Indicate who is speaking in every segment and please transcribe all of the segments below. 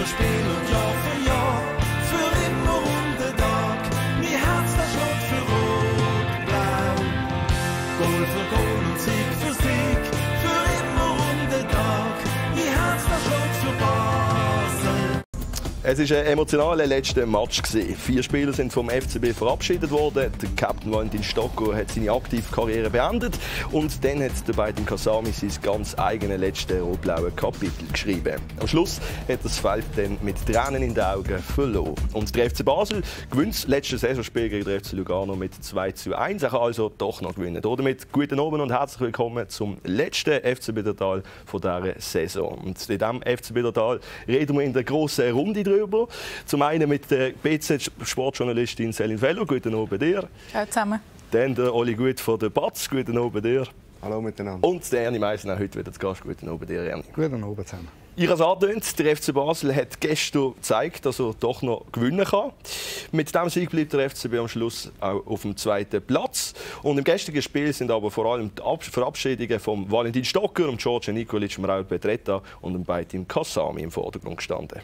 Speaker 1: für Spiel und Jahr für Jahr, für immer und den Tag. Mein Herz, das schlägt für Rot-Blau. Goal für Goal und Sieg für Sieg, für immer und den Tag. Mein Herz, das schlägt für Basel.
Speaker 2: Es war ein emotionaler letzter Match. 4 Spieler sind vom FCB verabschiedet worden. Der Captain Valentin Stocker hat seine aktive Karriere beendet. Und dann hat der Beitim Kasami sein ganz eigenes letztes rot-blaue Kapitel geschrieben. Am Schluss hat das Feld dann mit Tränen in den Augen verloren. Und der FC Basel gewinnt das letzte Saisonspiel gegen den FC Lugano mit 2:1. Er kann also doch noch gewinnen. Damit guten Abend und herzlich willkommen zum letzten FC Biddertal dieser Saison. Und in diesem FC Biddertal reden wir in der grossen Runde drüber. Zum einen mit der BZ-Sportjournalistin Selin Fellow. Guten Abend dir.
Speaker 3: Ciao zusammen.
Speaker 2: Dann der Oli Gut von der BATZ. Guten Abend dir.
Speaker 4: Hallo miteinander.
Speaker 2: Und der Ernie Meissner heute wieder zu Gast. Guten Abend dir, Ernie.
Speaker 4: Guten Abend zusammen.
Speaker 2: Ich habe es angetönt, der FC Basel hat gestern gezeigt, dass er doch noch gewinnen kann. Mit diesem Sieg bleibt der FCB am Schluss auch auf dem 2. Platz. Und im gestrigen Spiel sind aber vor allem die Verabschiedungen von Valentin Stocker, George Nikolic, Raul Petretta und dem Beitim Kasami im Vordergrund gestanden.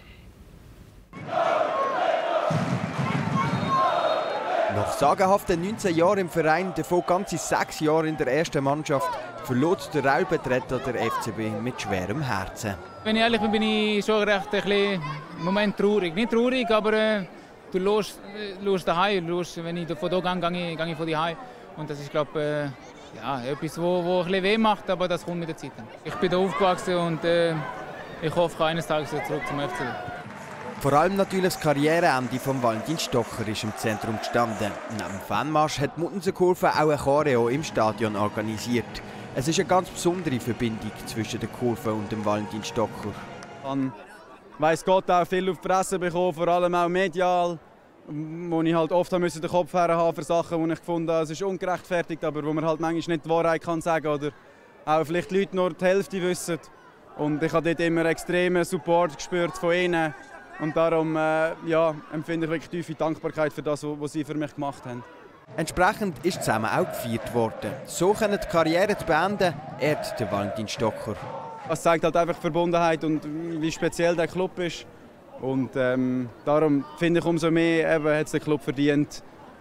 Speaker 5: Nach sagenhaften 19 Jahren im Verein, davon ganze 6 Jahre in der ersten Mannschaft, verlor der Raul Petretta der FCB mit schwerem Herzen.
Speaker 6: Wenn ich ehrlich bin, bin ich schon recht ein bisschen im Moment traurig. Nicht traurig, aber du lässt daheim. Wenn ich von hier gehe, gehe ich von daheim. Und das ist, glaube ich, ja, etwas, wo ein bisschen weh macht, aber das kommt mit der Zeit. Ich bin hier aufgewachsen und ich hoffe, eines Tages zurück zum FCB.
Speaker 5: Vor allem natürlich das Karriereende von Valentin Stocker ist im Zentrum gestanden. Neben dem Fanmarsch hat die Muttenser-Kurve auch ein Choreo im Stadion organisiert. Es ist eine ganz besondere Verbindung zwischen der Kurve und dem Valentin Stocker.
Speaker 7: Ich weiss Gott auch viel auf die Presse bekommen, vor allem auch medial, wo ich halt oft den Kopf herhaben für Sachen, die ich gefunden habe, es ist ungerechtfertigt, aber wo man halt manchmal nicht die Wahrheit kann sagen oder auch vielleicht Leute nur die Hälfte wissen. Und ich habe dort immer extremen Support gespürt von ihnen. Und darum ja, empfinde ich wirklich tiefe Dankbarkeit für das, was sie für mich gemacht haben.
Speaker 5: Entsprechend ist zusammen auch gefeiert worden. So können die Karriere beenden, ehrt der Valentin Stocker.
Speaker 7: Das zeigt halt einfach Verbundenheit und wie speziell der Club ist. Und darum finde ich umso mehr, hat es der Club verdient,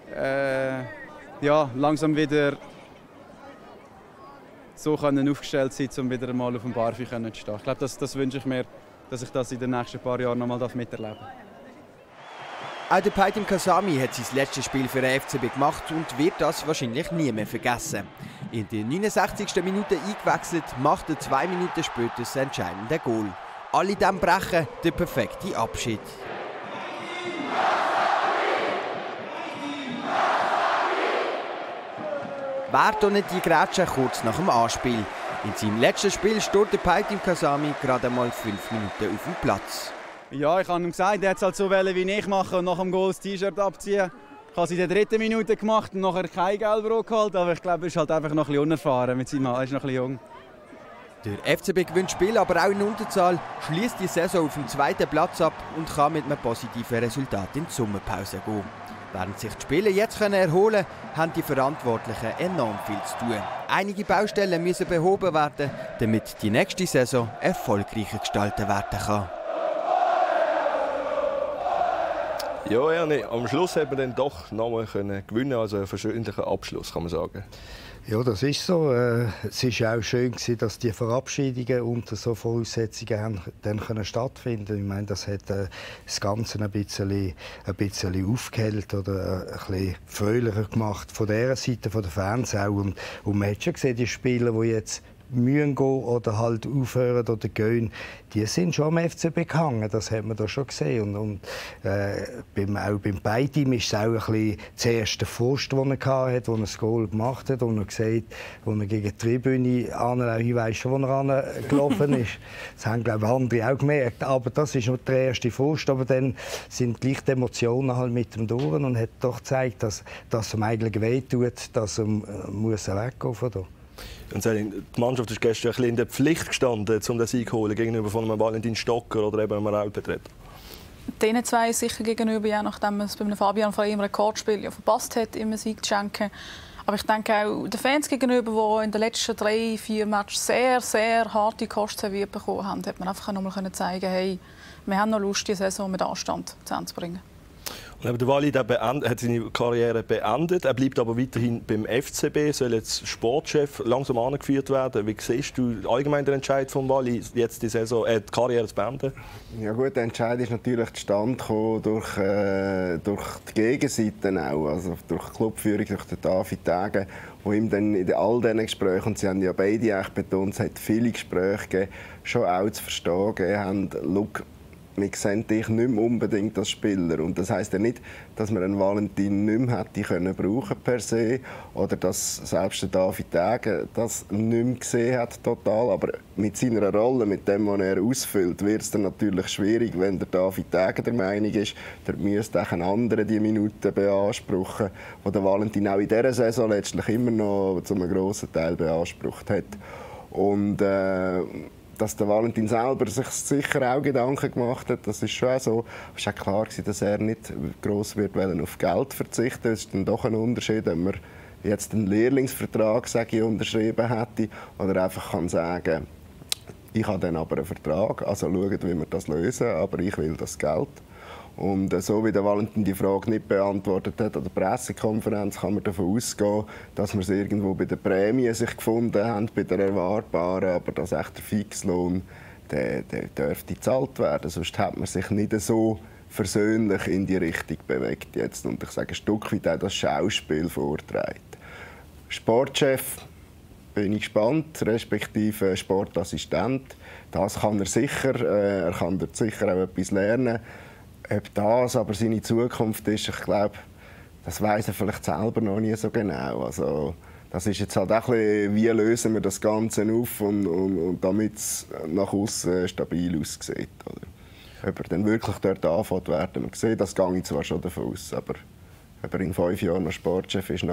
Speaker 7: ja, langsam wieder so aufgestellt sein, um wieder einmal auf dem Barfi zu stehen. Ich glaube, das wünsche ich mir, dass ich das in den nächsten paar Jahren noch mal miterleben darf.
Speaker 5: Auch der Beitim Kasami hat sein letztes Spiel für den FCB gemacht und wird das wahrscheinlich nie mehr vergessen. In der 69. Minute eingewechselt, macht er 2 Minuten später das entscheidende Goal. Alle dem brechen der perfekte Abschied. Wer doch nicht die Grätsche kurz nach dem Anspiel? In seinem letzten Spiel steht der Beitim Kasami gerade einmal 5 Minuten auf dem Platz.
Speaker 7: Ja, ich habe ihm gesagt, er hat es halt so wollen, wie ich mache und nach dem Goal das T-Shirt abziehen. Ich habe es in der 3. Minute gemacht und nachher kein Gelb-Rot geholt, aber ich glaube, er ist halt einfach noch ein bisschen unerfahren mit seinem Mann. Er ist noch ein bisschen jung.
Speaker 5: Der FCB gewinnt Spiel, aber auch in Unterzahl, schließt die Saison auf dem 2. Platz ab und kann mit einem positiven Resultat in die Sommerpause gehen. Während sich die Spieler jetzt erholen können, haben die Verantwortlichen enorm viel zu tun. Einige Baustellen müssen behoben werden, damit die nächste Saison erfolgreicher gestaltet werden kann.
Speaker 2: Ja, Ernie, am Schluss hat man dann doch nochmal gewinnen, also einen versöhnlichen Abschluss, kann man sagen.
Speaker 4: Ja, das ist so. Es war auch schön, dass die Verabschiedungen unter so Voraussetzungen dann stattfinden können. Ich meine, das hat das Ganze ein bisschen aufgehellt oder ein bisschen fröhlicher gemacht von dieser Seite, von den Fans auch. Und man hat schon gesehen, die Spieler, die jetzt mühen gehen oder halt aufhören oder gehen, die sind schon am FCB gehangen, das hat man da schon gesehen. Und auch beim Beitim ist es auch ein bisschen der erste Frust, den er hatte, als er das Goal gemacht hat, und er gesagt, als er gegen die Tribüne ich weiss schon, wo er angelaufen ist. Das haben, glaube ich, andere auch gemerkt. Aber das ist nur der erste Frust. Aber dann sind gleich die Emotionen halt mit ihm durch und hat doch gezeigt, dass es ihm eigentlich wehtut, dass er weggehen von da.
Speaker 2: Und die Mannschaft ist gestern ein bisschen in der Pflicht gestanden, um den Sieg zu holen gegenüber von einem Valentin Stocker oder eben einem Raul Petretta.
Speaker 3: Diesen zwei sicher gegenüber, ja, nachdem man es bei einem Fabian von einem Rekordspiel ja verpasst hat, ihm einen Sieg zu schenken. Aber ich denke auch den Fans gegenüber, die in den letzten 3-4 Matches sehr, sehr harte Kosten serviert bekommen haben, hat man einfach noch mal zeigen, hey, wir haben noch Lust, die Saison mit Anstand zu Ende zu bringen.
Speaker 2: Und der Wally hat seine Karriere beendet. Er bleibt aber weiterhin beim FCB, soll jetzt Sportchef langsam angeführt werden. Wie siehst du allgemein den Entscheid von Wally, jetzt die Karriere zu beenden?
Speaker 8: Ja gut, der Entscheid ist natürlich zustande gekommen durch die Gegenseite auch, also durch die Clubführung, durch den David Tage, wo ihm dann in all diesen Gesprächen, und sie haben ja beide echt betont, es hat viele Gespräche gegeben, schon auch zu verstehen gegeben haben, look, wir sehen dich nicht mehr unbedingt als Spieler. Und das heisst ja nicht, dass man einen Valentin nicht mehr hätte können brauchen per se, oder dass selbst der David Tage das nicht mehr gesehen hat total. Aber mit seiner Rolle, mit dem, was er ausfüllt, wird es dann natürlich schwierig, wenn der David Tage der Meinung ist, der müsste auch ein anderer die Minuten beanspruchen, die der Valentin auch in dieser Saison letztlich immer noch zu einem grossen Teil beansprucht hat. Und dass der Valentin selber sich sicher auch Gedanken gemacht hat, das ist schon so. Es war auch klar, dass er nicht gross wird auf Geld verzichten. Es ist dann doch ein Unterschied, ob man jetzt einen Lehrlingsvertrag unterschrieben hätte oder einfach kann sagen, ich habe dann aber einen Vertrag, also schauen, wie wir das lösen, aber ich will das Geld. Und so wie der Valentin die Frage nicht beantwortet hat an der Pressekonferenz, kann man davon ausgehen, dass wir es irgendwo bei der Prämie sich gefunden haben, bei der erwartbaren, aber dass echt der Fixlohn der dürfte gezahlt werden. Sonst hat man sich nicht so versöhnlich in die Richtung bewegt jetzt. Und ich sage ein Stück weit auch das Schauspiel vorträgt. Sportchef bin ich gespannt, respektive Sportassistent. Das kann er sicher. Er kann dort sicher auch etwas lernen. Ob das aber seine Zukunft ist, ich glaube, das weiss er vielleicht selber noch nie so genau. Also, das ist jetzt halt auch ein bisschen, wie lösen wir das Ganze auf und damit es nach außen stabil aussieht. Oder? Ob er dann wirklich dort anfängt werden wir sehen, das gehe ich zwar schon davon aus, aber ob er in 5 Jahren noch Sportchef ist,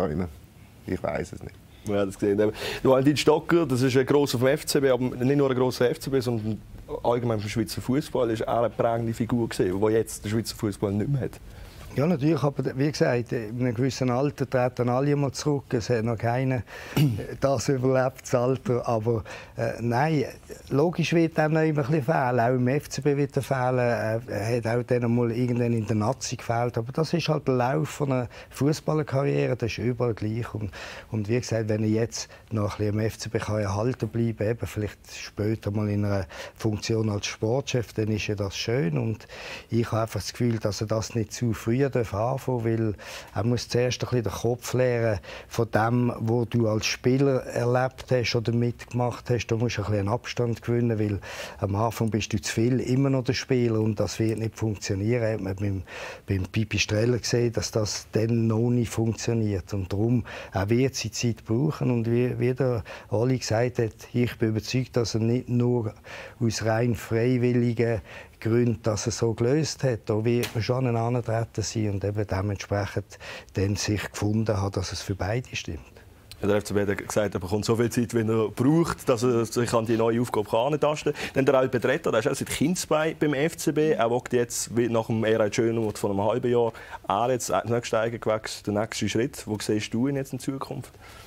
Speaker 8: ich weiss es nicht.
Speaker 2: Ja, das gesehen. Der Valentin Stocker, das ist ein grosser vom FCB, aber nicht nur ein grosser FCB, sondern allgemein vom Schweizer Fußball, ist auch eine prägende Figur gewesen, die jetzt der Schweizer Fußball nicht mehr hat.
Speaker 4: Ja, natürlich, aber wie gesagt, in einem gewissen Alter treten alle mal zurück. Es hat noch keiner das überlebt, das Alter. Aber nein, logisch wird er noch immer ein bisschen fehlen. Auch im FCB wird er fehlen. Er hat auch dann mal irgendwann in der Nazi gefehlt. Aber das ist halt der Lauf von einer Fußballerkarriere. Das ist überall gleich. Und wie gesagt, wenn er jetzt noch ein bisschen im FCB kann erhalten bleiben, eben vielleicht später mal in einer Funktion als Sportchef, dann ist ja das schön. Und ich habe einfach das Gefühl, dass er das nicht zu früh anfangen, weil er muss zuerst ein bisschen den Kopf leeren von dem, was du als Spieler erlebt hast oder mitgemacht hast. Du musst ein bisschen Abstand gewinnen, weil am Anfang bist du zu viel immer noch der Spieler und das wird nicht funktionieren. Hat man beim Pipi Streller gesehen, dass das dann noch nicht funktioniert und darum er wird seine Zeit brauchen und wie der Oli gesagt hat, ich bin überzeugt, dass er nicht nur aus rein freiwilligen Gründen, dass er so gelöst hat. Da wird man schon angetreten sein und eben dementsprechend dann sich gefunden haben, dass es für beide stimmt.
Speaker 2: Ja, der FCB hat gesagt, er bekommt so viel Zeit, wie er braucht, dass er sich an die neue Aufgabe herantasten kann. Dann der Albert Betreter, der ist auch seit Kindesbein beim FCB. Er will jetzt nach dem Erhard Schönmuth von einem halben Jahr auch jetzt den nächsten Schritt. Wo siehst du ihn jetzt in Zukunft?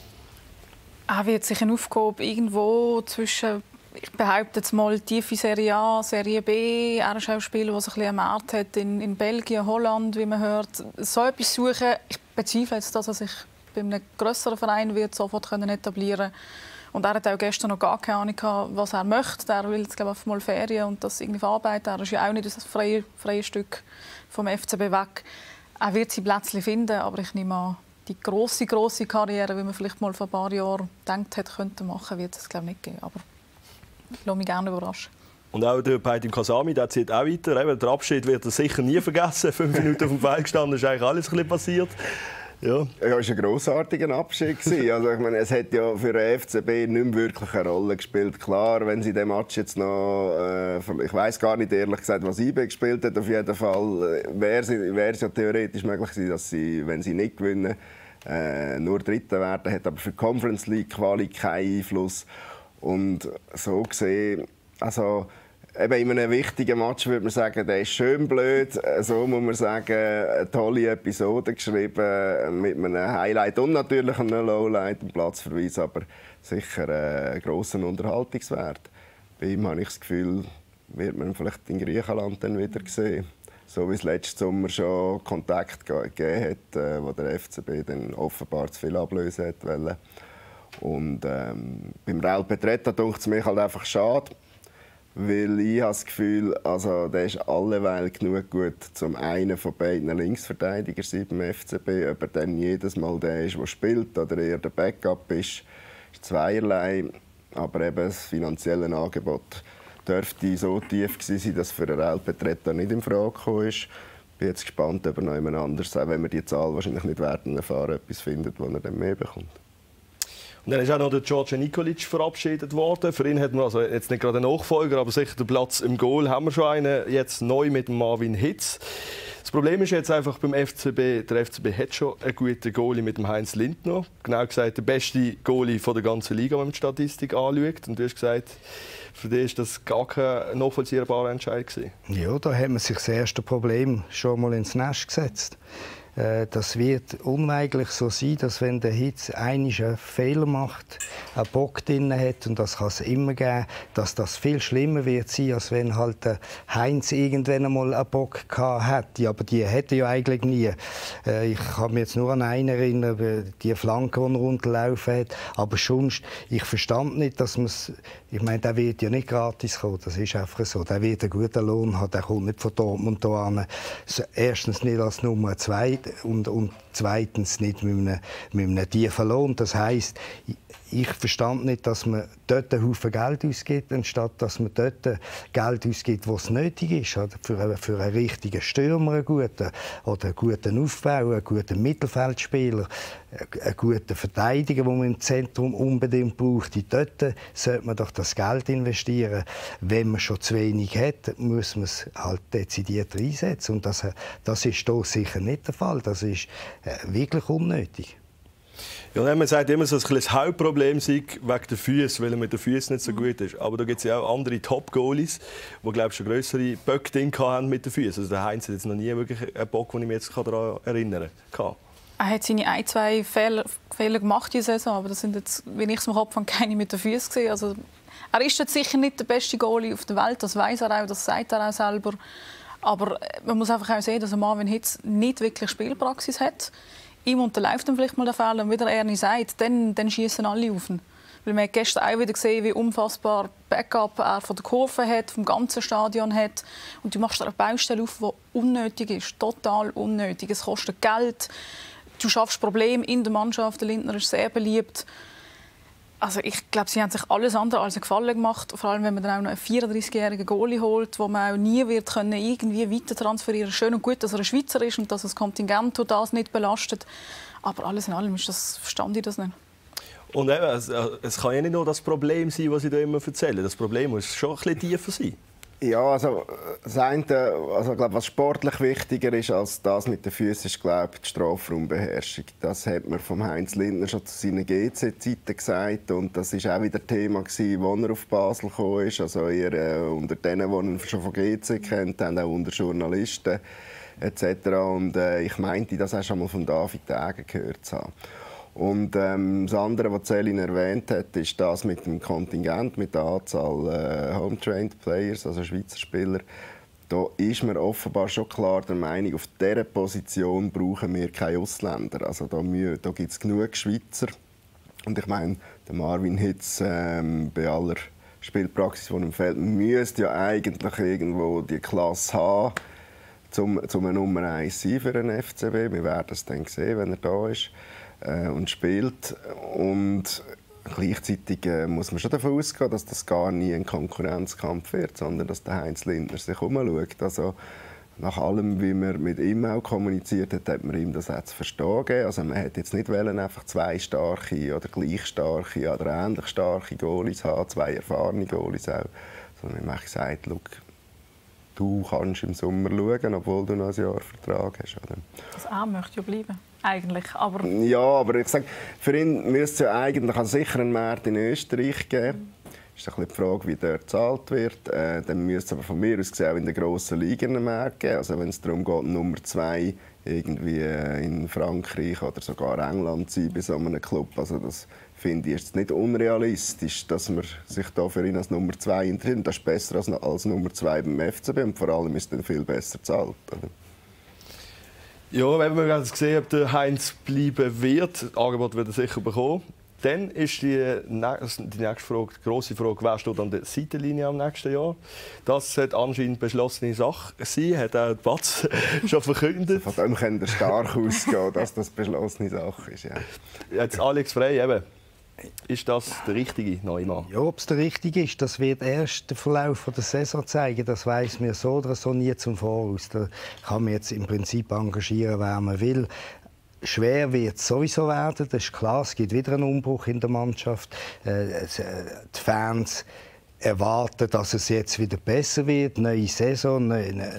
Speaker 3: Er wird sich eine Aufgabe irgendwo zwischen, ich behaupte jetzt mal, tiefe Serie A, Serie B. Er ist auch ein Spieler, der sich ein bisschen am Markt hat in Belgien, Holland, wie man hört. So etwas suchen. Ich bezweifle jetzt, dass er sich bei einem grösseren Verein wird sofort etablieren können. Und er hat auch gestern noch gar keine Ahnung, was er möchte. Er will jetzt, glaube ich, mal Ferien und das irgendwie verarbeiten. Er ist ja auch nicht das freie Stück vom FCB weg. Er wird sein Plätzchen finden, aber ich nehme an, die grosse Karriere, wie man vielleicht mal vor ein paar Jahren gedacht hat, könnte machen, wird es, glaube ich, nicht geben. Aber ich lasse mich gerne überraschen.
Speaker 2: Und auch der Peitim Kasami, der zieht auch weiter. Der Abschied wird er sicher nie vergessen. 5 Minuten auf dem Feld gestanden, ist eigentlich alles ein bisschen passiert. Ja, es war ein grossartiger Abschied. Also, ich meine, es hat ja für den FCB nicht mehr wirklich eine Rolle gespielt. Klar, wenn sie den Match jetzt noch, ich weiss gar nicht ehrlich gesagt, was IB gespielt hat, auf jeden Fall wäre es ja theoretisch möglich gewesen, dass sie, wenn sie nicht gewinnen, nur Dritter werden. Hat aber für die Conference League Quali keinen Einfluss. Und so gesehen, also
Speaker 8: eben in einem wichtigen Match würde man sagen, der ist schön blöd. So muss man sagen, eine tolle Episode geschrieben mit einem Highlight und natürlich einem Lowlight, einem Platzverweis, aber sicher einen grossen Unterhaltungswert. Bei ihm habe ich das Gefühl, wird man vielleicht in Griechenland dann wieder sehen. So wie es letzten Sommer schon Kontakt gegeben hat, wo der FCB dann offenbar zu viel ablösen wollte. Und beim Real Petretta denkt es mich halt einfach schade, weil ich habe das Gefühl, also der ist alleweil genug gut, zum einen von beiden Linksverteidiger sein beim FCB. Ob er dann jedes Mal der ist, der spielt oder eher der Backup ist zweierlei. Aber eben das finanzielle Angebot dürfte so tief sein, dass für den Real Petretta nicht in Frage gekommen ist. Ich bin jetzt gespannt, ob er noch jemand anders, auch wenn wir die Zahl wahrscheinlich nicht werden erfahren, etwas findet, wo er dann mehr bekommt.
Speaker 2: Und dann ist auch noch der George Nikolic verabschiedet worden. Für ihn hat man also jetzt nicht gerade einen Nachfolger, aber sicher den Platz im Goal haben wir schon einen, jetzt neu mit Marvin Hitz. Das Problem ist jetzt einfach beim FCB, der FCB hat schon einen guten Goalie mit dem Heinz Lindner. Genau gesagt, der beste Goalie der ganzen Liga, wenn man die Statistik anschaut. Und du hast gesagt, für dich war das gar kein nachvollziehbarer Entscheid gewesen. Ja,
Speaker 4: da hat man sich das erste Problem schon mal ins Nest gesetzt. Das wird unweigerlich so sein, dass wenn der Hitz einen Fehler macht, einen Bock drin hat, und das kann es immer geben, dass das viel schlimmer wird sein, als wenn halt der Heinz irgendwann einmal einen Bock gehabt hätte. Aber die hätte ja eigentlich nie. Ich kann mich jetzt nur an einen erinnern, die Flanke, die er runterlaufen hat. Aber sonst, ich verstand nicht, dass man es... Ich meine, der wird ja nicht gratis kommen, das ist einfach so. Der wird einen guten Lohn haben, der kommt nicht von Dortmund hierher. Erstens nicht als Nummer 2 und zweitens nicht mit einem tiefen Lohn. Das heisst, ich verstand nicht, dass man dort einen Haufen Geld ausgibt, anstatt dass man dort Geld ausgibt, wo es nötig ist. Für einen richtigen Stürmer, einen guten, oder einen guten Aufbau, einen guten Mittelfeldspieler, einen guten Verteidiger, den man im Zentrum unbedingt braucht. Dort sollte man doch das Geld investieren. Wenn man schon zu wenig hat, muss man es halt dezidiert einsetzen. Und das ist hier sicher nicht der Fall. Das ist wirklich unnötig.
Speaker 2: Ja, man sagt immer, dass das Hauptproblem sei wegen der Füße, weil er mit den Füßen nicht so gut ist. Aber da gibt es ja auch andere Top-Goalies, die glaube ich, schon grössere Böcke haben mit den Füßen. Also der Heinz hat jetzt noch nie wirklich einen Bock, den ich mich jetzt daran erinnern kann.
Speaker 3: Er hat seine ein, zwei Fehler gemacht diese Saison, aber das sind jetzt, wie ich es im Kopf habe, keine mit den Füßen gesehen. Also, er ist jetzt sicher nicht der beste Goalie auf der Welt, das weiß er auch, das sagt er auch selber. Aber man muss einfach auch sehen, dass Marvin Hitz nicht wirklich Spielpraxis hat. Ihm unterläuft dann vielleicht mal der Fehler und wieder Ernie sagt, dann schießen alle auf ihn. Weil man hat gestern auch wieder gesehen, wie unfassbar Backup er von der Kurve hat, vom ganzen Stadion hat. Und du machst eine Baustelle auf, die unnötig ist, total unnötig. Es kostet Geld, du schaffst Probleme in der Mannschaft. Der Lindner ist sehr beliebt. Also ich glaube, sie haben sich alles andere als einen Gefallen gemacht. Vor allem, wenn man dann auch noch einen 34-jährigen Goalie holt, den man auch nie wird können, irgendwie weiter transferieren. Schön und gut, dass er ein Schweizer ist und dass das Kontingent das nicht belastet. Aber alles in allem verstand ich das nicht.
Speaker 2: Und eben, es kann ja nicht nur das Problem sein, was Sie da immer erzählen. Das Problem muss schon ein bisschen tiefer sein.
Speaker 8: Ja, also das eine, glaube, was sportlich wichtiger ist als das mit den Füßen, ist, glaube ich, die Strafraumbeherrschung. Das hat man vom Heinz Lindner schon zu seinen GC-Zeiten gesagt, und das war auch wieder Thema gewesen, als er auf Basel gekommen ist. Also eher unter denen, die ihn schon von GC kennt, auch unter Journalisten etc. Und ich meinte, das hast du schon mal von David Degen gehört zu haben. Und das andere, was Céline erwähnt hat, ist das mit dem Kontingent, mit der Anzahl Home-Trained Players, also Schweizer Spieler. Da ist mir offenbar schon klar der Meinung, auf dieser Position brauchen wir keine Ausländer. Also da gibt es genug Schweizer. Und ich meine, der Marvin Hitz, bei aller Spielpraxis, die ihm fehlt, müsste ja eigentlich irgendwo die Klasse haben, zum Nummer 1 sein für den FCB. Wir werden es dann sehen, wenn er da ist und spielt. Und gleichzeitig muss man schon davon ausgehen, dass das gar nie ein Konkurrenzkampf wird, sondern dass der Heinz Lindner sich umschaut. Also nach allem, wie man mit ihm auch kommuniziert hat, hat man ihm das auch zu verstehen gegeben. Also man hätte jetzt nicht wollen, einfach zwei starke oder gleich starke oder ähnlich starke Goalies haben, zwei erfahrene Goalies auch. Sondern man hat gesagt, du kannst im Sommer schauen, obwohl du noch ein Jahr Vertrag hast. Oder?
Speaker 3: Das A möchte ja bleiben, eigentlich. Aber
Speaker 8: ja, aber ich sage, für ihn müsste es ja eigentlich sicher einen Markt in Österreich geben. ist ein bisschen die Frage, wie dort gezahlt wird. Dann müsste es aber von mir aus gesehen auch in den grossen Ligen mehr geben. Also wenn es darum geht, Nummer 2 irgendwie in Frankreich oder sogar England zu sein bei so einem Club. Also das finde ich jetzt nicht unrealistisch, dass man sich da für ihn als Nummer 2 interessiert. Das ist besser als Nummer 2 beim FCB und vor allem ist dann viel besser bezahlt. Oder?
Speaker 2: Ja, wenn wir jetzt sehen, ob der Heinz bleiben wird, das Angebot wird er sicher bekommen. Dann ist die nächste Frage, die grosse Frage, wer steht an der Seitenlinie am nächsten Jahr? Das hat anscheinend beschlossene Sache sein, hat auch die Batz schon verkündet.
Speaker 8: Von dem kann der stark ausgehen, dass das beschlossene Sache ist. Ja.
Speaker 2: Jetzt Alex Frey, eben. Ist das der richtige Neumann?
Speaker 4: Ja, ob es der richtige ist, das wird erst der Verlauf der Saison zeigen. Das weiss mir so oder so nie zum Voraus. Da kann man jetzt im Prinzip engagieren, wer man will. Schwer wird es sowieso werden, das ist klar. Es gibt wieder einen Umbruch in der Mannschaft. Die Fans erwarten, dass es jetzt wieder besser wird. Neue Saison,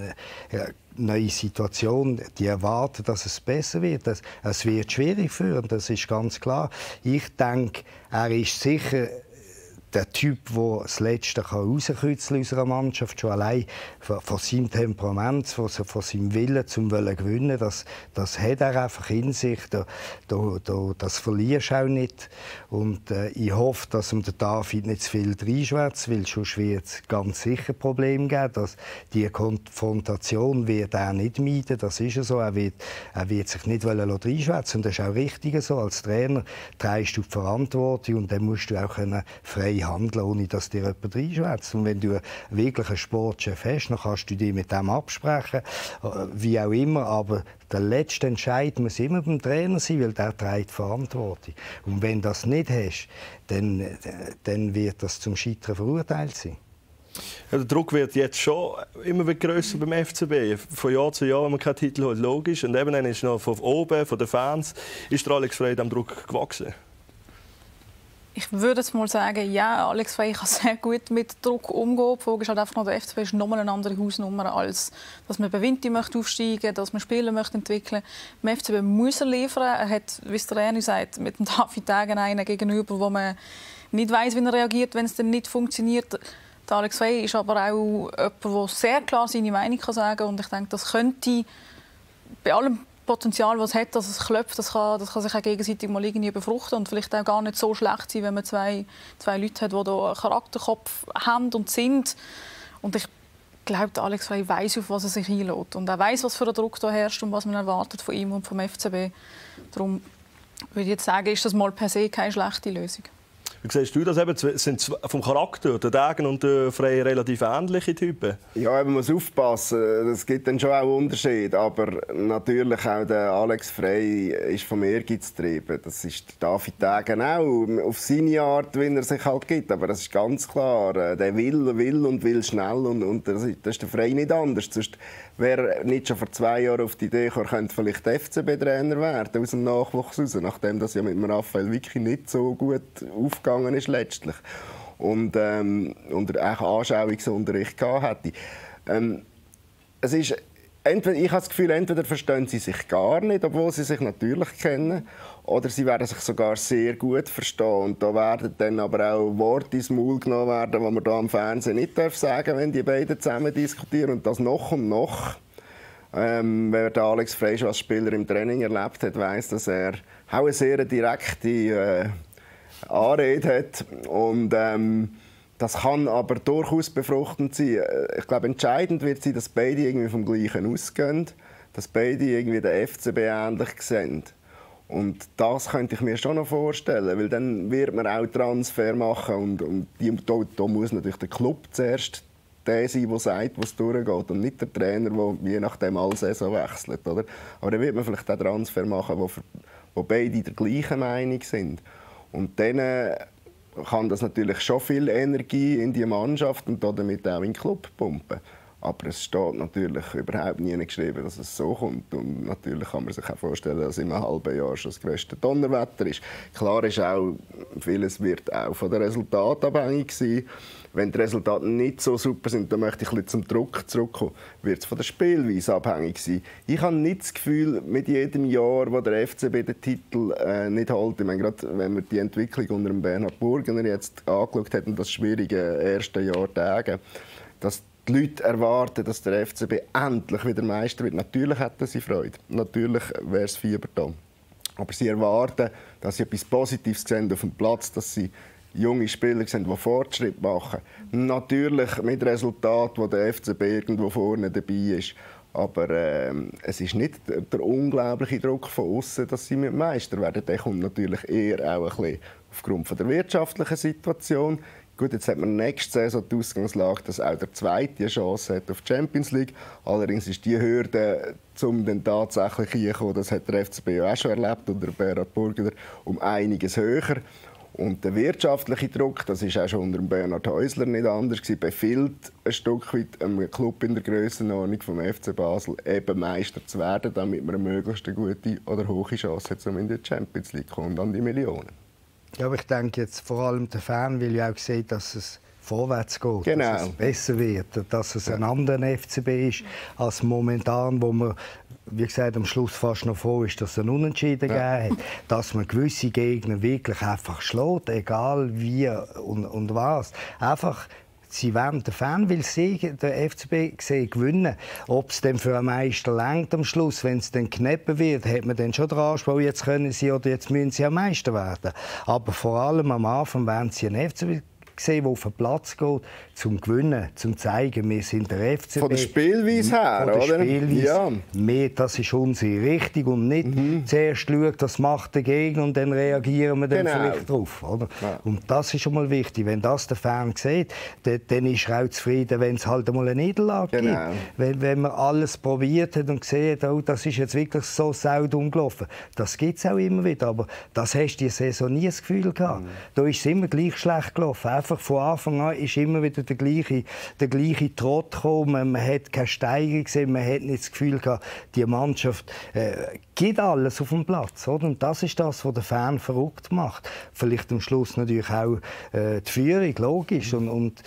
Speaker 4: neue Situation. Die erwarten, dass es besser wird. Es wird schwierig für ihn, das ist ganz klar. Ich denke, er ist sicher der Typ, der das Letzte rauskitzeln aus einer Mannschaft, schon allein von seinem Temperament, von seinem Willen zum gewinnen, das hat er einfach in sich. Das verlierst du auch nicht. Und ich hoffe, dass ihm der David nicht zu viel reinschwätzt, weil sonst wird es ganz sicher Probleme geben. Die Konfrontation wird er nicht meiden, das ist ja so. Er wird sich nicht reinschwätzen. Und das ist auch richtig so. Als Trainer trägst du die Verantwortung und dann musst du auch frei handeln, ohne dass dir jemand reinschwätzt. Und wenn du wirklich einen Sportchef hast, dann kannst du dich mit dem absprechen, wie auch immer. Aber der letzte Entscheid muss immer beim Trainer sein, weil der trägt die Verantwortung. Und wenn du das nicht hast, dann wird das zum Scheitern verurteilt sein.
Speaker 2: Ja, der Druck wird jetzt schon immer grösser beim FCB. Von Jahr zu Jahr, wenn man keinen Titel holt, logisch. Und eben dann ist noch von oben, von den Fans, ist der Alex Frey dem Druck gewachsen?
Speaker 3: Ich würde jetzt mal sagen, ja, Alex Frey kann sehr gut mit Druck umgehen. Die Frage ist halt einfach noch, der FCB ist nochmal eine andere Hausnummer, als dass man bei Winter aufsteigen möchte, dass man Spieler entwickeln möchte. Beim FCB muss er liefern. Er hat, wie es der Ernie sagt, mit dem David Degen einen gegenüber, wo man nicht weiss, wie er reagiert, wenn es dann nicht funktioniert. Der Alex Frey ist aber auch jemand, der sehr klar seine Meinung sagen kann. Und ich denke, das könnte bei allem Potenzial, was es hat, dass es klopft, das kann sich auch gegenseitig mal irgendwie befruchten und vielleicht auch gar nicht so schlecht sein, wenn man zwei Leute hat, die da einen Charakterkopf haben und sind. Und ich glaube, Alex Frey weiss, auf was er sich einlässt. Und er weiss, was für ein Druck da herrscht und was man erwartet von ihm und vom FCB. Darum würde ich jetzt sagen, ist das mal per se keine schlechte Lösung.
Speaker 2: Wie siehst du das? Sind vom Charakter der Degen und der Frey relativ ähnliche Typen?
Speaker 8: Ja, man muss aufpassen. Es gibt dann schon auch Unterschiede. Aber natürlich auch der Alex Frey ist vom Ehrgeiz getrieben. Das ist David Degen auch. Auf seine Art, wie er sich halt gibt. Aber das ist ganz klar. Der will schnell. Und das ist der Frey nicht anders. Sonst wäre er nicht schon vor 2 Jahren auf die Idee gekommen, könnte vielleicht FCB-Trainer werden aus dem Nachwuchs raus. Nachdem das ja mit Raphael Vicky nicht so gut aufgegangen ist letztlich. Und er auch Anschauungsunterricht hatte. Es ist ich habe das Gefühl, entweder verstehen sie sich gar nicht, obwohl sie sich natürlich kennen, oder sie werden sich sogar sehr gut verstehen. Und da werden dann aber auch Worte ins Maul genommen werden, die man da am Fernsehen nicht sagen darf, wenn die beiden zusammen diskutieren. Und das noch und noch. Wer den Alex Frey schon als Spieler im Training erlebt hat, weiss, dass er auch eine sehr direkte Anrede hat. Und das kann aber durchaus befruchtend sein. Ich glaube, entscheidend wird sein, dass beide irgendwie vom Gleichen ausgehen, dass beide irgendwie den FCB ähnlich sehen. Und das könnte ich mir schon noch vorstellen, weil dann wird man auch Transfer machen und da muss natürlich der Club zuerst der sein, der sagt, was durchgeht und nicht der Trainer, der je nachdem alle Saison wechselt. Oder? Aber dann wird man vielleicht auch Transfer machen, wo beide der gleichen Meinung sind. Und dann kann das natürlich schon viel Energie in die Mannschaft und damit auch in den Club pumpen. Aber es steht natürlich überhaupt nie geschrieben, dass es so kommt. Und natürlich kann man sich auch vorstellen, dass in einem halben Jahr schon das grösste Donnerwetter ist. Klar ist auch, vieles wird auch von den Resultaten abhängig sein. Wenn die Resultate nicht so super sind, dann möchte ich ein bisschen zum Druck zurückkommen, wird es von der Spielweise abhängig sein. Ich habe nicht das Gefühl, mit jedem Jahr, wo der FCB den Titel nicht holt, ich meine, gerade wenn wir die Entwicklung unter dem Bernhard Burgener jetzt angeschaut haben, das schwierige erste Jahr Tage, dass die Leute erwarten, dass der FCB endlich wieder Meister wird. Natürlich hätten sie Freude, natürlich wäre es Fieber da. Aber sie erwarten, dass sie etwas Positives sehen auf dem Platz, dass sie junge Spieler sehen, die Fortschritt machen. Natürlich mit Resultaten, wo der FCB irgendwo vorne dabei ist. Aber es ist nicht der unglaubliche Druck von außen, dass sie Meister werden. Der kommt natürlich eher auch ein bisschen aufgrund von der wirtschaftlichen Situation. Gut, jetzt hat man nächste Saison die Ausgangslage, dass auch der Zweite eine Chance hat auf die Champions League. Allerdings ist die Hürde, um dann tatsächlich hinzukommen, das hat der FCB auch schon erlebt unter Bernhard Burgener, um einiges höher. Und der wirtschaftliche Druck, das ist auch schon unter Bernhard Häusler nicht anders gewesen, befiehlt ein Stück weit einem Club in der Grössenordnung vom FC Basel eben Meister zu werden, damit man eine möglichst gute oder hohe Chance hat, um in die Champions League zu kommen und an die Millionen.
Speaker 4: Ja, aber ich denke jetzt vor allem der Fan will ja auch sehen, dass es vorwärts geht,
Speaker 8: genau,
Speaker 4: dass es besser wird, dass es ein anderer FCB ist als momentan, wo man, wie gesagt, am Schluss fast noch froh ist, dass es einen Unentschieden gegeben hat, dass man gewisse Gegner wirklich einfach schlägt, egal wie und was. Einfach, der Fan will sehen, der FCB gewinnen. Ob es dann für einen Meister reicht am Schluss, wenn es dann knapp wird, hat man dann schon den Anspruch, jetzt können sie oder jetzt müssen sie ein Meister werden. Aber vor allem am Anfang werden sie einen FCB sehen, der auf den Platz geht, zum Gewinnen, zum zeigen, wir sind der FCB.
Speaker 8: Von der Spielweise her,
Speaker 4: oder?
Speaker 8: Spielweise, ja.
Speaker 4: Mehr, das ist unsere Richtung und nicht zuerst schauen, das macht der Gegner und dann reagieren wir dann vielleicht drauf. Oder?
Speaker 8: Ja.
Speaker 4: Und das ist schon mal wichtig. Wenn das der Fan sieht, dann ist er auch zufrieden, wenn es halt einmal eine Niederlage gibt. Wenn man alles probiert hat und sieht, oh, das ist jetzt wirklich so saudumm gelaufen. Das gibt es auch immer wieder, aber das hast du diese Saison nie das Gefühl gehabt. Da ist es immer gleich schlecht gelaufen. Einfach von Anfang an ist immer wieder der gleiche Trott gekommen. Man hat keine Steigerung gesehen, man hat nicht das Gefühl gehabt, die Mannschaft gibt alles auf dem Platz. Oder? Und das ist das, was den Fan verrückt macht. Vielleicht am Schluss natürlich auch die Führung, logisch. Und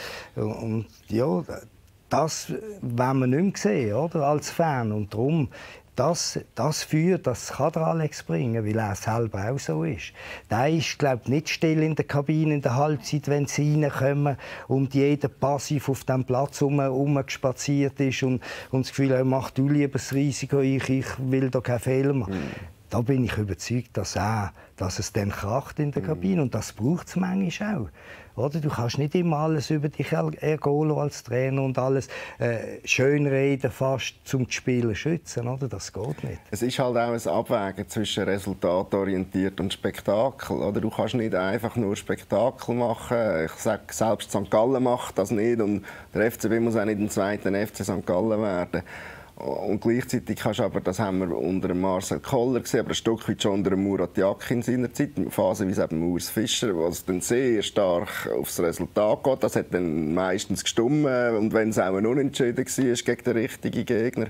Speaker 4: ja, das wollen wir nicht mehr sehen, oder? Als Fan. Und darum, das führt, das kann der Alex bringen, weil er selber auch so ist. Der ist, glaube ich, nicht still in der Kabine in der Halbzeit, wenn sie reinkommen und jeder passiv auf dem Platz rumgespaziert ist und das Gefühl hat, mach du lieber das Risiko, ich will da keinen Fehler machen. Da bin ich überzeugt, dass es dann kracht in der Kabine und das braucht es manchmal auch. Oder? Du kannst nicht immer alles über dich ergehen als Trainer und alles schönreden, fast zum Spieler schützen. Oder? Das geht nicht.
Speaker 8: Es ist halt auch ein Abwägen zwischen resultatorientiert und Spektakel. Oder? Du kannst nicht einfach nur Spektakel machen. Ich sage, selbst St. Gallen macht das nicht und der FCB muss auch nicht ein zweiter FC St. Gallen werden. Und gleichzeitig kannst du aber, das haben wir unter Marcel Koller gesehen, aber ein Stück weit schon unter Murat Yakin in seiner Zeit, phasenweise eben Urs Fischer, wo es dann sehr stark aufs Resultat geht. Das hat dann meistens gestimmt und wenn es auch ein Unentschieden war gegen den richtigen Gegner.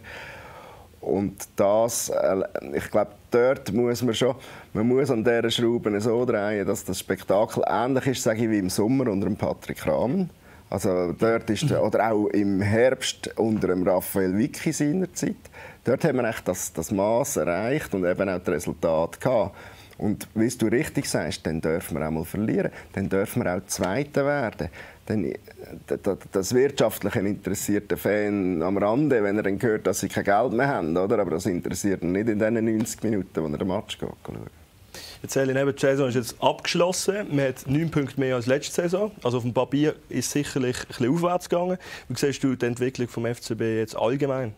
Speaker 8: Und das, ich glaube, dort muss man muss an dieser Schraube so drehen, dass das Spektakel ähnlich ist, sage ich, wie im Sommer unter dem Patrick Rahmen. Also dort ist, oder auch im Herbst unter dem Raphael Vicky seiner Zeit. Dort haben wir echt das Maß erreicht und eben auch das Resultat gehabt. Und wie du richtig sagst, dann dürfen wir auch mal verlieren. Dann dürfen wir auch Zweiter werden. Denn das wirtschaftliche interessiert den Fan am Rande, wenn er dann hört, dass sie kein Geld mehr haben. Oder? Aber das interessiert ihn nicht in den 90 Minuten, wo er den Match schaut.
Speaker 2: Jetzt die Saison ist jetzt abgeschlossen. Man hat 9 Punkte mehr als letzte Saison. Also auf dem Papier ist es sicherlich ein bisschen aufwärts gegangen. Wie siehst du die Entwicklung vom FCB jetzt allgemein?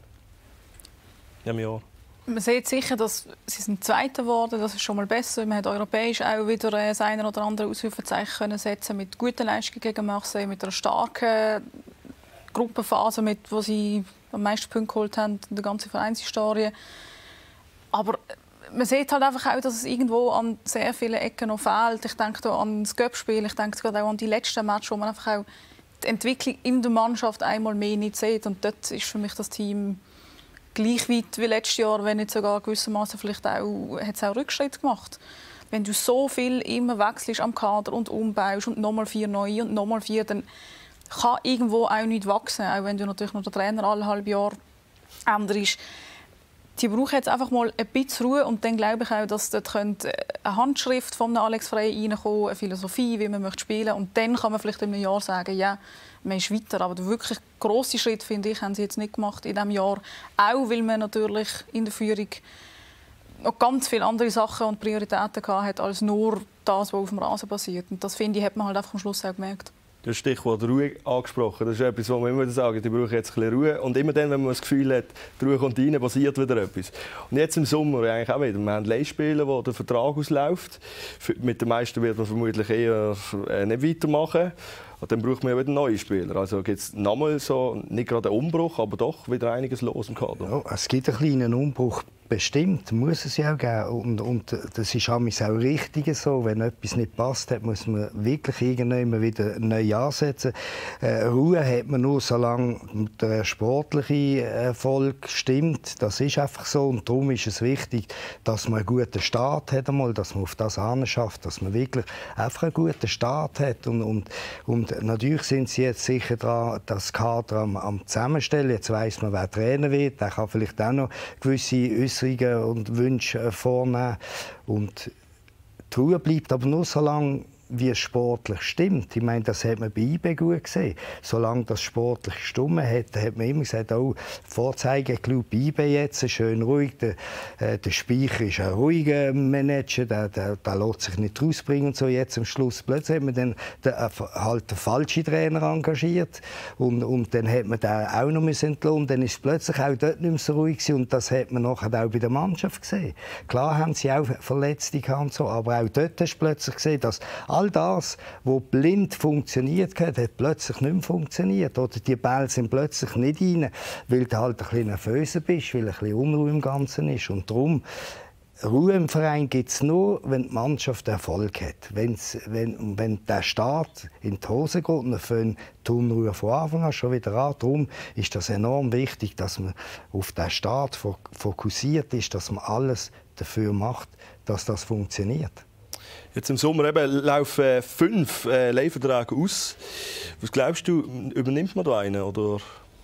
Speaker 3: Man sieht sicher, dass sie sind Zweiter geworden. Das ist schon mal besser. Man hat europäisch auch wieder das eine oder andere Ausrufezeichen können setzen mit guten Leistungen gegen Marseille, mit einer starken Gruppenphase, wo sie am meisten Punkte geholt haben in der ganzen Vereinshistorie. Aber man sieht halt einfach auch, dass es irgendwo an sehr vielen Ecken noch fehlt. Ich denke da an das Cup-Spiel, ich denke gerade auch an die letzten Matches, wo man einfach auch die Entwicklung in der Mannschaft einmal mehr nicht sieht. Und dort ist für mich das Team gleich weit wie letztes Jahr, wenn nicht sogar gewissermaßen vielleicht auch, hat es auch Rückschritt gemacht. Wenn du so viel immer wechselst am Kader und umbaust und nochmal 4 neue und nochmal 4, dann kann irgendwo auch nicht wachsen, auch wenn du natürlich noch den Trainer alle halbe Jahr änderst. Die brauchen jetzt einfach mal ein bisschen Ruhe und dann glaube ich auch, dass dort eine Handschrift von Alex Frey reinkommen, eine Philosophie, wie man spielen möchte. Und dann kann man vielleicht in einem Jahr sagen, ja, man ist weiter. Aber der wirklich grosse Schritt, finde ich, haben sie jetzt nicht gemacht in diesem Jahr. Auch weil man natürlich in der Führung noch ganz viele andere Sachen und Prioritäten hat, als nur das, was auf dem Rasen passiert. Und das, finde ich, hat man halt einfach am Schluss auch gemerkt.
Speaker 2: Das Stichwort Ruhe angesprochen. Das ist etwas, was wir immer sagen, die brauchen jetzt ein bisschen Ruhe. Und immer dann, wenn man das Gefühl hat, die Ruhe kommt rein, passiert wieder etwas. Und jetzt im Sommer eigentlich auch wieder. Wir haben Leihspieler, wo der Vertrag ausläuft. Mit den meisten wird man vermutlich eher nicht weitermachen. Und dann braucht man ja wieder neue Spieler. Also gibt es nochmal so, nicht gerade einen Umbruch, aber doch wieder einiges los im Kader.
Speaker 4: Ja, es gibt einen kleinen Umbruch. Bestimmt muss es ja auch geben. Und das ist auch richtig so. Wenn etwas nicht passt, muss man wirklich irgendwann wieder neu ansetzen. Ruhe hat man nur, solange der sportliche Erfolg stimmt. Das ist einfach so. Und darum ist es wichtig, dass man einen guten Start hat, dass man auf das anschafft, dass man wirklich einfach einen guten Start hat. Und natürlich sind sie jetzt sicher dran, das Kader am Zusammenstellen. Jetzt weiss man, wer Trainer wird. Der kann vielleicht auch noch gewisse Äußerungen und Wünsche vornehmen. Und die Ruhe bleibt aber nur so lange, wie es sportlich stimmt. Ich meine, das hat man bei IB gut gesehen. Solange das sportlich gestimmt hat, hat man immer gesagt, oh, Vorzeigeklub IB jetzt, schön ruhig. Der Speicher ist ein ruhiger Manager, der lässt sich nicht rausbringen. Und so. Jetzt am Schluss plötzlich hat man dann halt den falschen Trainer engagiert. Und dann hat man den auch noch entlohnt. Dann ist es plötzlich auch dort nicht mehr so ruhig gewesen. Und das hat man nachher auch bei der Mannschaft gesehen. Klar haben sie auch Verletzte gehabt und so, aber auch dort hast du plötzlich gesehen, dass all das, was blind funktioniert hat, hat plötzlich nicht mehr funktioniert. Oder die Bälle sind plötzlich nicht rein, weil du halt ein bisschen nervöser bist, weil ein bisschen Unruhe im Ganzen ist. Und darum, Ruhe im Verein gibt es nur, wenn die Mannschaft Erfolg hat. Wenn der Start in die Hose geht, dann fängt die Unruhe von Anfang an schon wieder an. Darum ist das enorm wichtig, dass man auf den Start fokussiert ist, dass man alles dafür macht, dass das funktioniert.
Speaker 2: Jetzt im Sommer laufen 5 Leihverträge aus. Was glaubst du, übernimmt man da einen? Oder?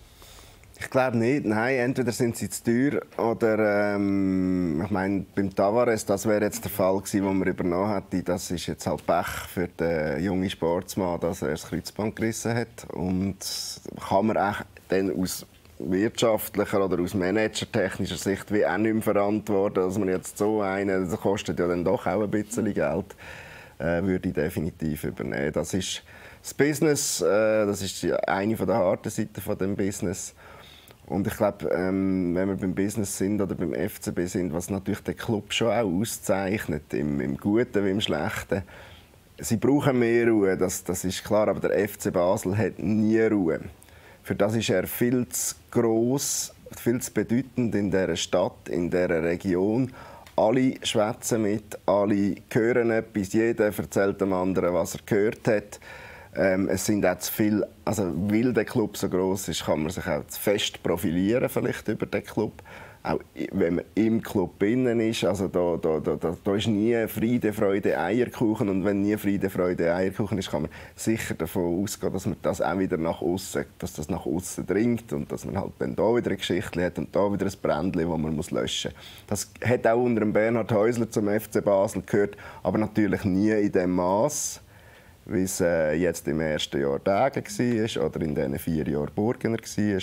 Speaker 8: Ich glaube nicht. Nein, entweder sind sie zu teuer oder ich meine, beim Tavares, das wäre jetzt der Fall gewesen, den man übernommen hätte. Das ist jetzt halt Pech für den jungen Sportsmann, dass er das Kreuzband gerissen hat. Und kann man auch dann aus wirtschaftlicher oder aus managertechnischer Sicht wie auch nicht mehr verantworten, dass man jetzt so einen, das kostet ja dann doch auch ein bisschen Geld, würde ich definitiv übernehmen. Das ist das Business, das ist eine der harten Seiten von dem Business. Und ich glaube, wenn wir beim Business sind oder beim FCB sind, was natürlich den Club schon auch auszeichnet, im Guten wie im Schlechten, sie brauchen mehr Ruhe, das ist klar, aber der FC Basel hat nie Ruhe. Für das ist er viel zu gross, viel zu bedeutend in dieser Stadt, in dieser Region. Alle schwätzen mit, alle hören etwas, jeder erzählt dem anderen, was er gehört hat. Es sind auch zu viel, also weil der Club so gross ist, kann man sich auch zu fest profilieren vielleicht über den Club. Auch wenn man im Club innen ist, also da ist nie Friede, Freude, Eierkuchen. Und wenn nie Friede, Freude, Eierkuchen ist, kann man sicher davon ausgehen, dass man das auch wieder nach außen, dass das nach außen dringt und dass man halt dann da wieder eine Geschichte hat und da wieder ein Brändchen, das man löschen muss. Das hat auch unter dem Bernhard Häusler zum FC Basel gehört, aber natürlich nie in dem Maß, wie es jetzt im ersten Jahr Degen war oder in diesen 4 Jahren Burgener war.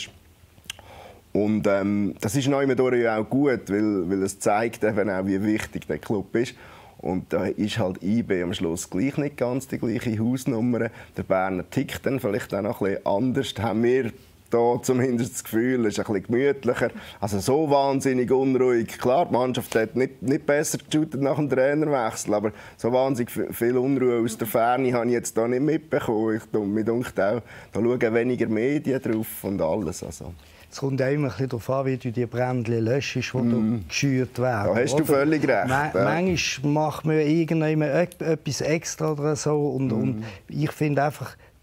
Speaker 8: Und das ist neu auch gut, weil es zeigt eben auch, wie wichtig der Club ist. Und da ist halt IB am Schluss gleich nicht ganz die gleiche Hausnummer. Der Berner tickt dann vielleicht auch noch ein bisschen anders. Da haben wir da zumindest das Gefühl, es ist ein bisschen gemütlicher. Also so wahnsinnig unruhig. Klar, die Mannschaft hat nicht besser geshootet nach dem Trainerwechsel, aber so wahnsinnig viel Unruhe aus der Ferne habe ich jetzt da nicht mitbekommen. Mir denkt auch, da schauen weniger Medien drauf und alles. Also.
Speaker 4: Es kommt auch immer ein bisschen darauf an, wie du die Brändchen löschst, die geschürt werden.
Speaker 8: Da hast du völlig recht.
Speaker 4: Manchmal macht man irgendjemand etwas extra oder so. Und ich finde einfach,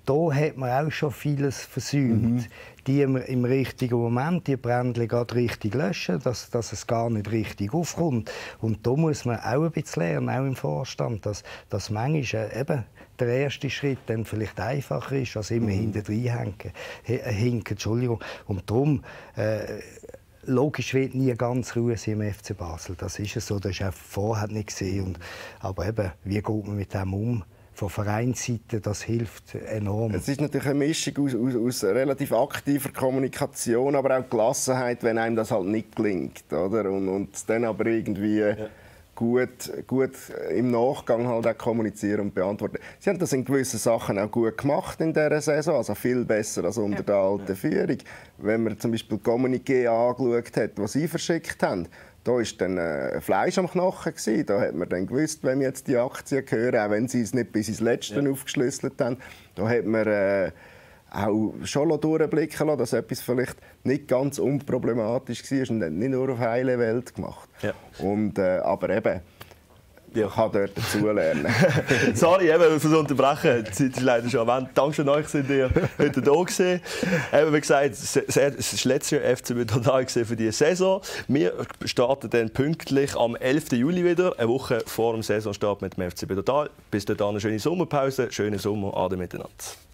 Speaker 4: da hat man auch schon vieles versäumt. Die im richtigen Moment die Brände gerade richtig löschen, dass es gar nicht richtig aufkommt. Und da muss man auch ein bisschen lernen, auch im Vorstand, dass manchmal eben der erste Schritt dann vielleicht einfacher ist, als immer hinten hinken. Entschuldigung. Und darum, logisch wird nie ganz Ruhe sein im FC Basel. Das ist es so, das ist auch vorher nicht gesehen. Aber eben, wie geht man mit dem um? Von Vereinsseite, das hilft enorm.
Speaker 8: Es ist natürlich eine Mischung aus relativ aktiver Kommunikation, aber auch Gelassenheit, wenn einem das halt nicht gelingt, oder? Und dann aber irgendwie gut im Nachgang halt auch kommunizieren und beantworten. Sie haben das in gewissen Sachen auch gut gemacht in dieser Saison, also viel besser als unter der alten Führung. Wenn man zum Beispiel die Kommuniqué angeschaut hat, was sie verschickt haben, da war dann Fleisch am Knochen. Da hat man dann gewusst, wenn jetzt die Aktien gehören, auch wenn sie es nicht bis ins Letzte aufgeschlüsselt haben. Da hat man auch schon durchblicken lassen, dass etwas vielleicht nicht ganz unproblematisch war und nicht nur auf heile Welt gemacht. Ja. Und, aber eben, ich kann dort dazulernen.
Speaker 2: Sorry, eben, für das Unterbrechen. Die Zeit ist leider schon am Ende. Dankeschön euch, sind ihr heute da gewesen. Wie gesagt, es war das letzte FCB Total für diese Saison. Wir starten dann pünktlich am 11. Juli wieder, eine Woche vor dem Saisonstart mit dem FCB Total. Bis dahin eine schöne Sommerpause, schönen Sommer, Ade miteinander.